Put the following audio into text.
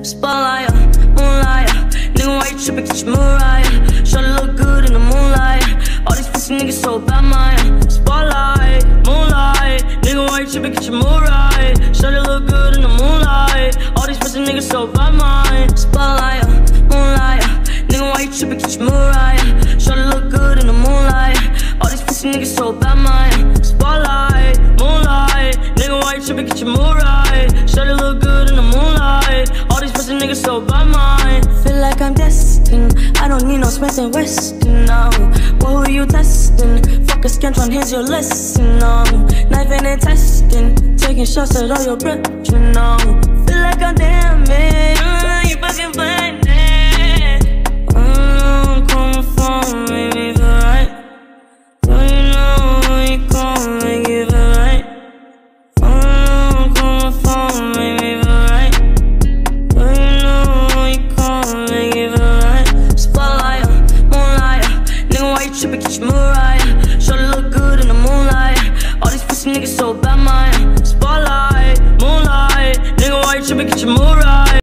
Spotlight, moonlight. Nigga, why you trippin'? Get your Mariah. Shawty look good in the moonlight. All these pussy niggas so bad, man. Spotlight, moonlight. Nigga, why you trippin'? Get your Mariah. Shawty look good in the moonlight. All these pussy niggas so bad, man. Spotlight, moonlight. Nigga, why you trippin'? Get your Mariah. Shawty look good in the moonlight. All these pussy niggas so bad, man. Spotlight, moonlight. Nigga, why you trippin'? Get your Mariah. Shawty look good in the moonlight. All these pussy niggas so bad, man. Feel like I'm destined. I don't need no Smith and Weston, no. What who you testing? Fuck a scantron, here's your lesson, no. Knifing and testing, taking shots at all your brethren, no. Feel like I'm damaged.